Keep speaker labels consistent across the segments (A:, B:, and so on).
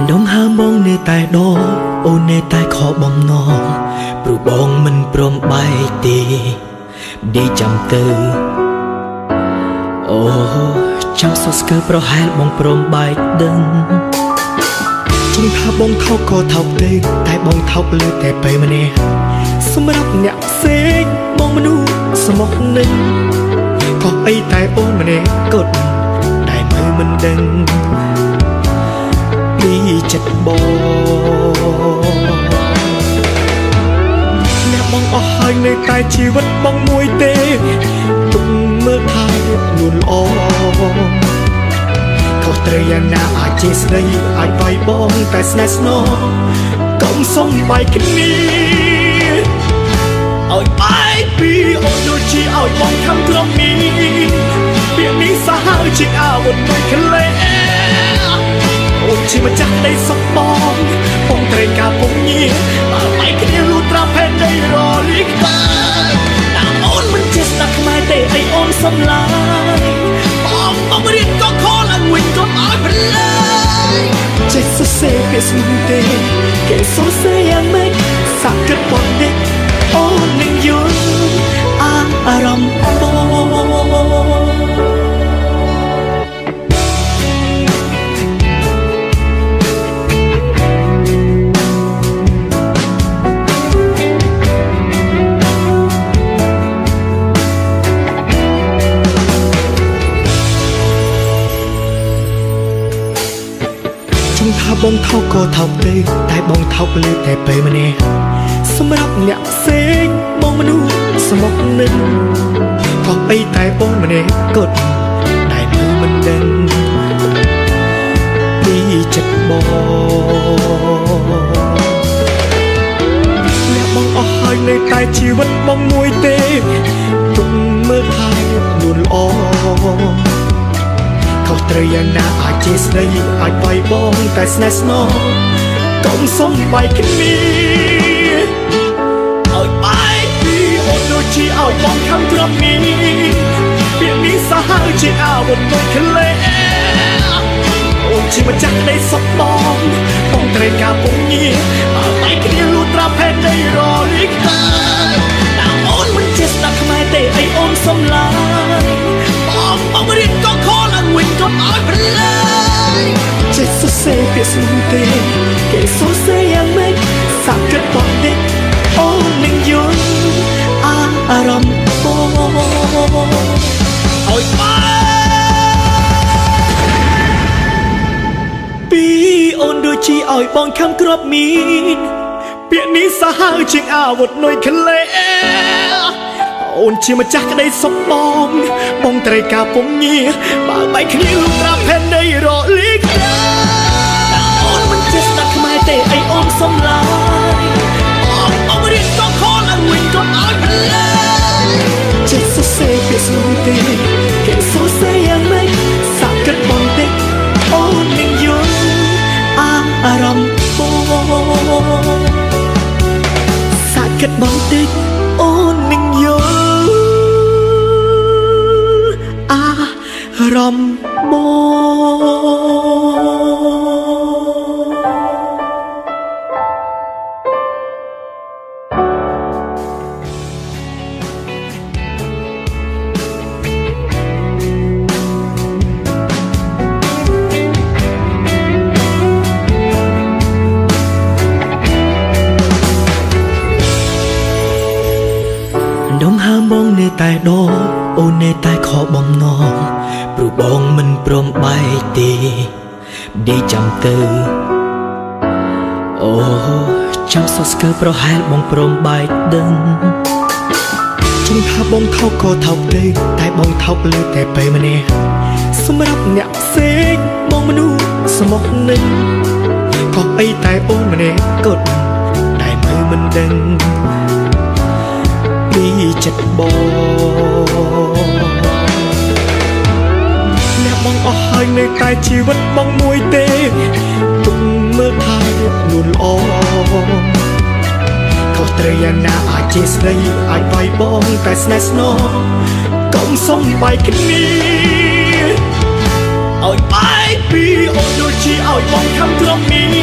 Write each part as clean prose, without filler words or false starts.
A: ដងហើមបងនៅតែដងអូននៅតែខកបំណងព្រោះបងមិនព្រមបែកទេដេកចាំទៅអូចាំសស្កើប្រហែលបងព្រមបែកដឹងចង់ថាបងថោកក៏ថោកទេតែបងថោកលើតែពេលម្នាក់សម្រាប់អ្នកផ្សេងបងមនុស្សស្មោះនឹងក៏អីតែអូនម្នាក់កត់តែមើលមិនដឹងពីចិត្តបងអ្នកបងអស់ហើយនៅតែជីវិតបងមួយទេទុកមើលថែលួនល្អខុសត្រូវយ៉ាងណាអាចជាស្ដីអាចវាយបងតែស្នេហ៍ស្នងកុំសុំបែកគ្នាឲ្យបែកពីអូនដូចជាឲ្យបងខំទ្រាំនេះពាក្យនេះសាហាវជាអាវុធមួយក្លែអូនជាម្ចាស់ដីសុខបងត្រូវការពុំញាបើបែកគ្នាលូត្រាផែនដីរលីកតែអូនមិនចេះស្ដាប់ខ្មែរទេអីអូនសំឡាញបងរៀនក៏ខលឡើងវិញក៏ឲ្យប្រឡែងចេះសរសេរពាក្យស្មូនទេគេសរសេរយ៉ាងម៉េចសាក់គិតបងទេអូននឹងយល់អារម្មណ៍បងថាបងថោកក៏ថោកទេតែបងថោកលើតែពេលម្នាក់សម្រាប់អ្នកផ្សេងបងមនុស្សស្មោះនឹងក៏អីតែអូនម្នាក់កត់តែមើលមិនដឹងពីចិត្តបងអ្នកបងអស់ហើយនៅតែជីវិតបងមួយទេទុកមើលថែលួនល្អខុសត្រូវយ៉ាងណាអាចជាស្ដីអាចវាយបងតែស្នេហ៍ស្នងកុំសុំបែកគ្នាឲ្យបែកពីអូនដូចជាឲ្យបងខំទ្រាំនេះពាក្យនេះសាហាវជាអាវុធមួយក្លែអូនជាម្ចាស់ដីសុខបងត្រូវការពុំញាបើបែកគ្នាលូត្រាផែនដីរលីកតែអូនមិនចេះស្ដាប់ខ្មែរទេអីអូនសំឡាញបងរៀនក៏ខលឡើងវិញក៏ឲ្យប្រឡែងចេះសរសេរពាក្យស្មូនទេគេសរសេរយ៉ាងម៉េចសាក់គិតបងទេអូននឹងយល់អារម្មណ៍បងឲ្យបែកពីអូនដូចជាឲ្យបងខំគ្រាប់មានពាក្យនេះសាហាវជាងអាវុធនុយក្លែអូនជាម្ចាស់ក្តីសុខបងត្រូវការពុំញាបើបែកគ្នាលូត្រាផែនដីរលីកតែអូនមិនចេះស្ដាប់ខ្មែរទេអីអូនសំឡាញបងរៀនក៏ខលឡើងវិញក៏ឲ្យប្រឡែងចេះសរសេរពាក្យស្មូនទេគេសរសេរយ៉ាងម៉េចសាក់គិតបងទេអូននឹងយល់អារម្មណ៍បងសាក់គិតបងទេអូននឹងយល់អារម្មណ៍ដងហើមបងនៅតែដងអូននៅតែខកបំណងព្រោះបងមិនព្រមបែកទេដេកចាំទៅអូចាំសស្កើប្រហែលបងព្រមបែកដឹងចង់ថាបងថោកក៏ថោកទេតែបងថោកលើតែពេលម្នាក់សម្រាប់អ្នកផ្សេងបងមនុស្សស្មោះនឹងក៏អីតែអូនម្នាក់កត់តែមើលមិនដឹងពីចិត្តបងអ្នកបងអស់ហើយនៅតែជីវិតបងមួយទេទុកមើលថែលួនល្អខុសត្រូវយ៉ាងណាអាចជាស្ដីអាចវាយបងតែស្នេហ៍ស្នងកុំសុំបែកគ្នាឲ្យបែកពីអូនដូចជាឲ្យបងខំទ្រាំនេះ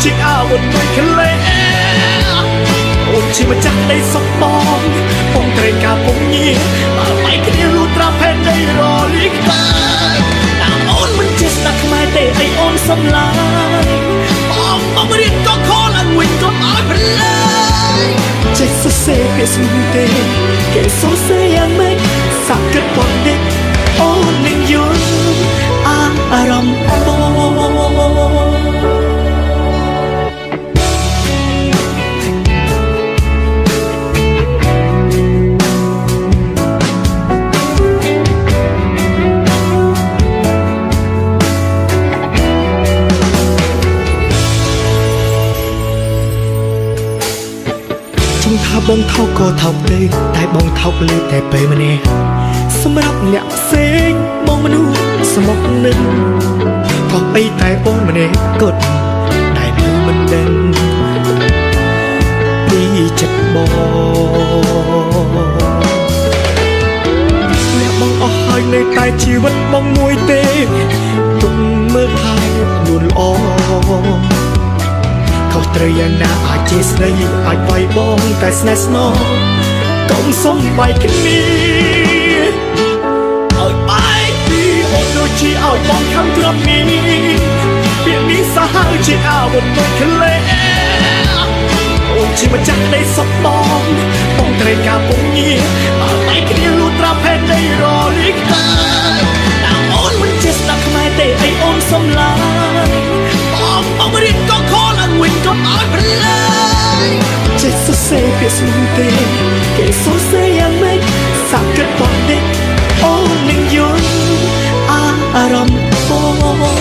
A: ជាងអាវុធមួយខលែអូនជាម្ចាស់នៃសំបងបងត្រូវការពងញាបើបែកគ្នាលូត្រាផែនដីរលីកបានតាមអូនមិនចេះស្ដាប់ខ្មែរទេអីអូនសំឡាញបងរៀនក៏ខលឡើងវិញក៏ឲ្យប្រឡែងចេះសរសេរពាក្យស្មូទេគេសរសេរយ៉ាងម៉េចសាក់គិតបងនេះអូននឹងយល់អារម្មណ៍បងថាបងថោកក៏ថោកទេតែបងថោកលើតែពេលម្នាក់សម្រាប់អ្នកផ្សេងបងមនុស្សស្មុគនឹងថោកអីតែបងម្នាក់គត់តែនៅមិនដឹងពីចិត្តបងអ្នកបងអស់ហើយនៅតែជីវិតបងមួយទេទុំមើលថែលួនល្អខុសត្រូវយ៉ាងណាអាចជាស្ដីអាចវាយបងតែស្នេហ៍ស្នងកុំសំបែកគ្នាឲ្យបែកពីអូនដូចជាឲ្យបងខំទ្រាំនេះពាក្យនេះសាហាវជាអាវុធមួយខលែអូនជាម្ចាស់នៃសពបងត្រូវការពងញាបើបែកគ្នាលូត្រាផែនដីរលីកបានតាមអូនមិនចេះស្ដាប់ខ្មែរទេអីអូនសំឡាញបងរៀនក៏ខលឡើងវិញក៏ឲ្យប្រឡែងចេះសរសេរពាក្យស្មូទេគេសរសេរយ៉ាងម៉េចសាក់គិតបងនេះអូននឹងយល់អារម្មណ៍បង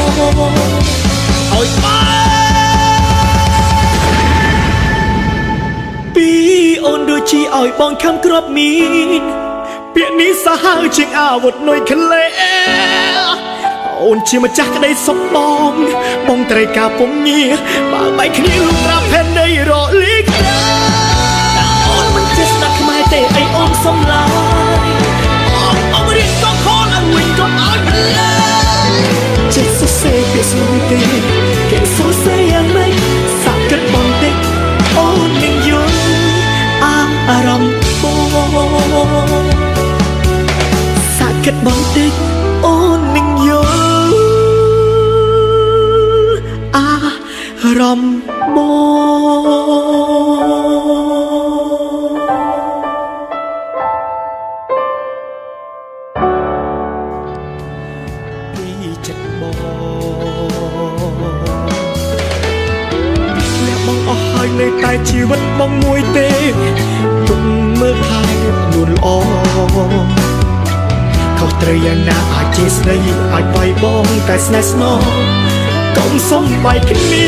A: ឲ្យបានពីអូនដូចជាឲ្យបងខំគ្រាប់មីនពាក្យនេះសាហាវជាងអាវុធនុយក្លែអូនជាម្ចាស់ក្តីសុខបងត្រូវការពងញាបើបែកគ្នាលូត្រាផែនដីរលីកតែអូនមិនចេះស្ដាប់ខ្មែរទេអីអូនសំឡាញបងរៀនក៏ខលឡើងវិញក៏ឲ្យប្រឡែងចេះសរសេរពាក្យស្មូទេគេសរសេរយ៉ាងម៉េចសាក់គិតបងតិចអូននឹងយល់អារម្មណ៍បងសាក់គិតបងតិចអូននឹងយល់អារម្មណ៍ពីចិត្តបងអ្នកបងអស់ហើយនៅតែជីវិតបងមួយទេទុំមើលថែលួនល្អខុសត្រូវយ៉ាងណាអាចជាស្ដីអាចវាយបងតែស្នេហ៍ស្នងកុំសំបែកគ្នា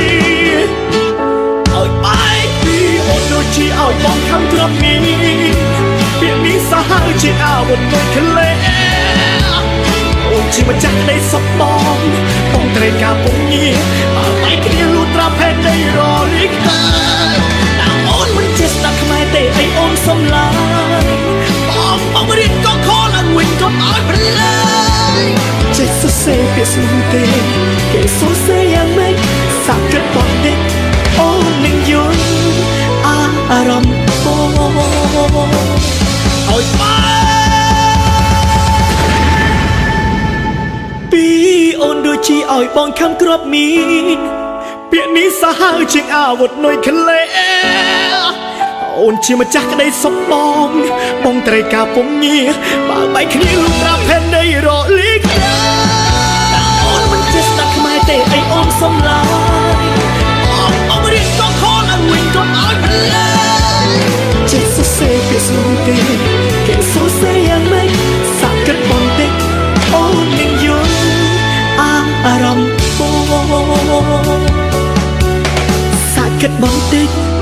A: ឲ្យបែកពីអូនដូចជាឲ្យបងខំទ្រាំនេះពាក្យនេះសាហាវជាអាវុធមួយខលែអូនជាម្ចាស់នៃសពបងត្រូវការពងញាបើបែកគ្នាលូត្រាផែនដីរលីកបានតាមអូនមិនចេះស្ដាប់ខ្មែរទេអីអូនសំឡាញបងរៀនក៏ខលឡើងវិញក៏ឲ្យប្រឡែងចេះសរសេរពាក្យស្មូទេគេសរសេរយ៉ាងម៉េចសាក់គិតបងនេះអូននឹងយល់អារម្មណ៍បងឲ្យបានពីអូនដូចជាឲ្យបងខំគ្រាប់មីនពាក្យនេះសាហាវជាងអាវុធនុយក្លែអូនជាម្ចាស់ក្តីសុខបងត្រូវការពងញាបើបែកគ្នាលូត្រាផែនដីរលីកតែអូនមិនចេះស្ដាប់ខ្មែរទេអីអូនសំឡាញបងរៀនក៏ខលឡើងវិញក៏ឲ្យប្រឡែងចេះសរសេរពាក្យស្មូទេគេសរសេរយ៉ាងម៉េចសាក់គិតបងតិចអូននឹងយល់អារម្មណ៍បងសាក់គិតបងតិច